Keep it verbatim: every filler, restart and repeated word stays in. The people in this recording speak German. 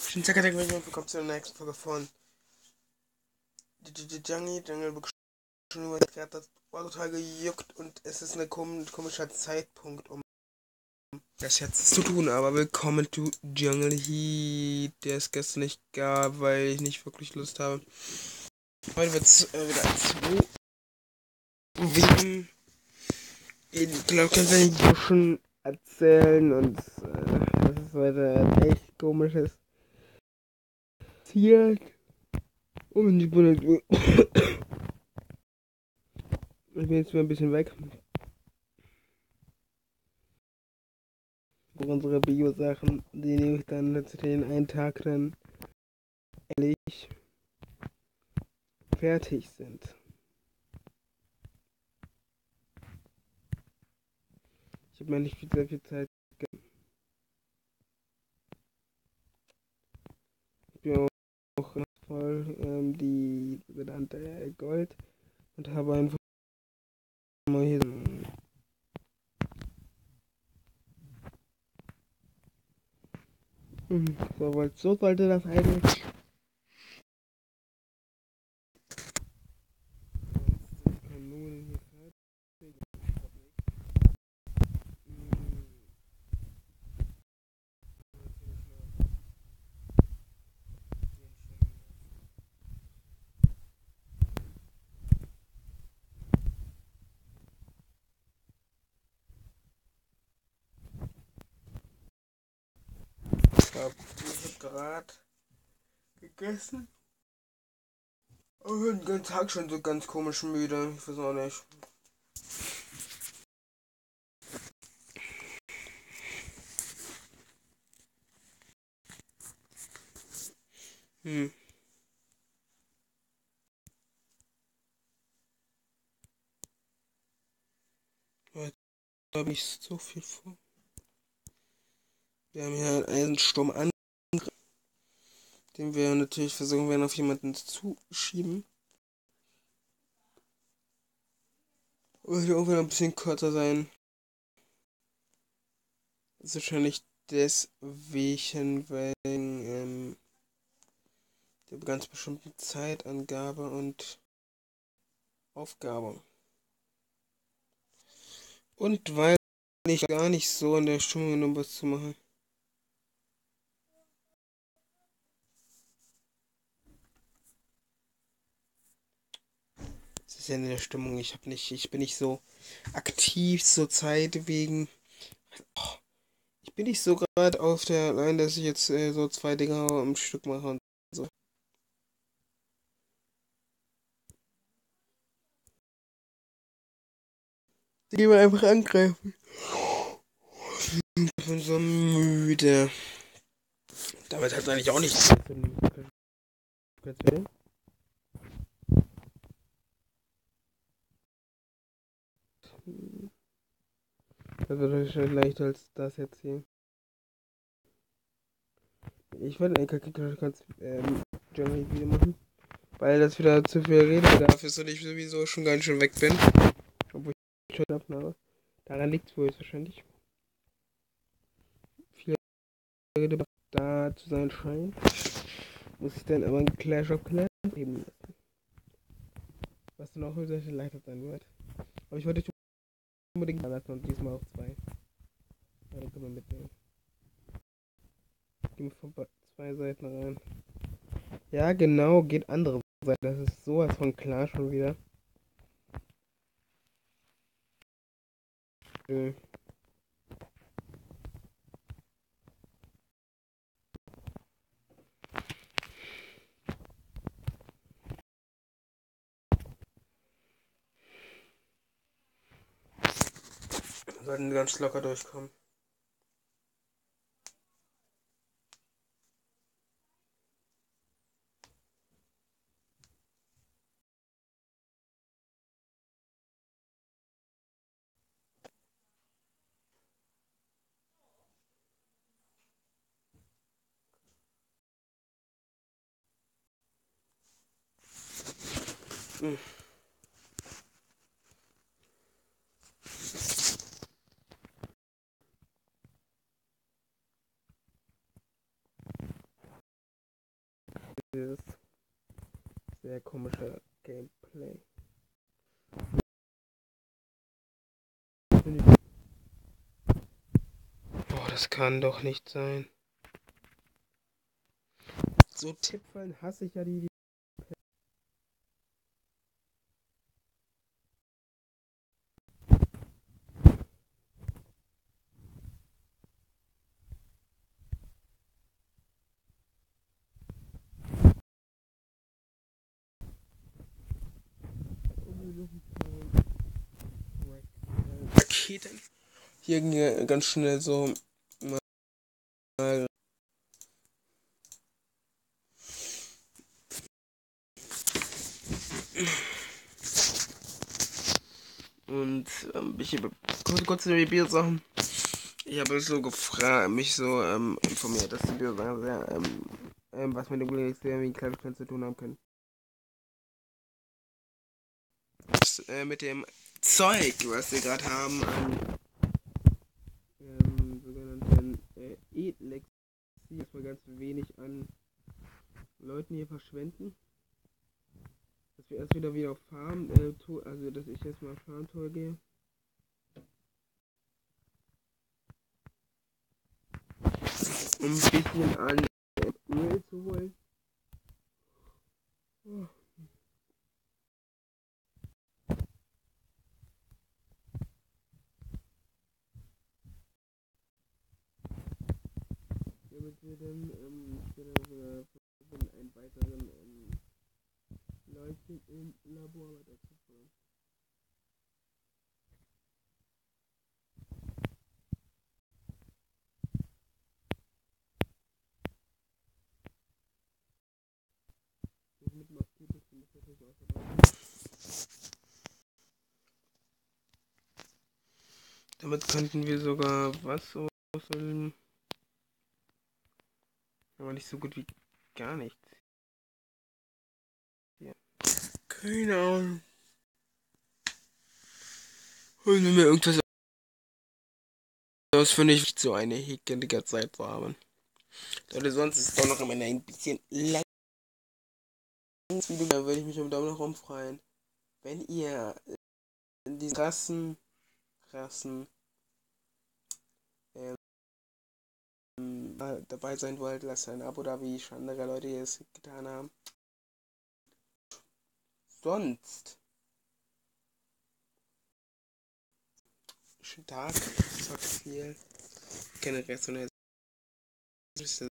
Den Zack bekommt zur nächsten Folge von Jungle. Jungle wirklich schon über das total gejuckt und es ist ein komischer Zeitpunkt, um das jetzt zu tun. Aber willkommen to Jungle Heat, der es gestern nicht gab, weil ich nicht wirklich Lust habe. Heute wird es äh, wieder zwei Wegen. Ich glaube, kann ich nicht schon erzählen und äh, das ist heute echt komisches passiert. Und ich bin, ich bin jetzt mal ein bisschen weg. Unsere Bio-Sachen, die nehme ich dann zu den einen Tag dann ehrlich fertig sind. Ich habe mir nicht viel, sehr viel Zeit gegeben. Ich bin auch voll ähm, die sogenannte Gold und habe einfach mal hier so, weil so sollte das eigentlich. Ich habe hab gerade gegessen und den ganzen Tag schon so ganz komisch müde. Ich weiß auch nicht. Hm. Heute habe ich so viel vor. Wir haben hier einen Eisensturm an, den wir natürlich versuchen werden, auf jemanden zu schieben. Wird auch wieder ein bisschen kürzer sein. Das ist wahrscheinlich deswegen, wegen ähm, der ganz bestimmten Zeitangabe und Aufgabe. Und weil ich gar nicht so in der Stimmung bin, um was zu machen. Das ist ja in der Stimmung. Ich hab nicht, ich bin nicht so aktiv zur Zeit wegen. Oh, ich bin nicht so gerade auf der Line, dass ich jetzt äh, so zwei Dinger am Stück mache und so. Die gehen wir einfach angreifen. Ich bin so müde. Damit hat es eigentlich auch nichts zu tun. Das wird wahrscheinlich leichter als das jetzt hier. Ich wollte eigentlich ganz ähm, Journey Video machen. Weil das wieder zu viel Redebedarf ist und ich sowieso schon ganz schön weg bin. Obwohl ich schon abnahme. Daran liegt es wohl wahrscheinlich. Viel Redebedarf da zu sein scheint. Muss ich dann aber ein Clash of Clans geben lassen. Was dann auch sehr viel leichter sein wird. Aber ich wollte unbedingt mal lassen und diesmal auch zwei. Ja, dann können wir mitnehmen. Gehen wir von zwei Seiten rein. Ja, genau, geht andere Seite. Das ist sowas von klar schon wieder. Äh. Wir sollten ganz locker durchkommen. Hm. dieses sehr komische Gameplay. Boah, das kann doch nicht sein. So Tippfallen hasse ich ja die. die Raketen. Hier ging ganz schnell so mal. Und ähm, ich habe kurz, kurz über die Biersachen. Ich habe so gefragt, mich so ähm, informiert, dass die Biersachen sehr, ähm, ähm, was mit dem Glücksfähig Kleinstein zu tun haben können. Das, äh, mit dem Zeug, was wir gerade haben, an ähm, sogenannten äh, E-Lexi, dass wir ganz wenig an Leuten hier verschwenden. Dass wir erst wieder wieder auf Farm, äh, tu, also dass ich jetzt mal auf Farmtour gehe. Um ein bisschen an Öl zu holen. Oh. Damit wir dann ähm, später für, für einen weiteren ähm, Leutchen im Labor weiterzuführen. Mit Moskitos bin ich natürlich auch dabei. Damit könnten wir sogar was auswählen. Aber nicht so gut wie gar nichts. Ja. Keine Ahnung. Und wenn wir irgendwas ausfindig, nicht so eine hektige Zeit zu haben. Oder sonst ist es doch noch immer ein bisschen lang. Da würde ich mich um Daumen nach oben freuen. Wenn ihr in diesen Rassen, Rassen, ähm, dabei sein wollt, lasst ein Abo da, wie schon andere Leute es getan haben. Sonst. Schönen Tag, zockt viel. Keine Reaktion.